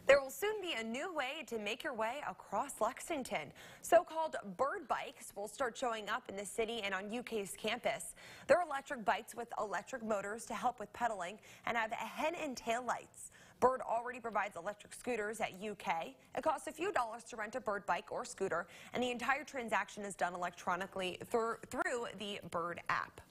There will soon be a new way to make your way across Lexington. So-called bird bikes will start showing up in the city and on UK's campus. They're electric bikes with electric motors to help with pedaling and have head and tail lights. Bird already provides electric scooters at UK. It costs a few dollars to rent a bird bike or scooter, and the entire transaction is done electronically through the Bird app.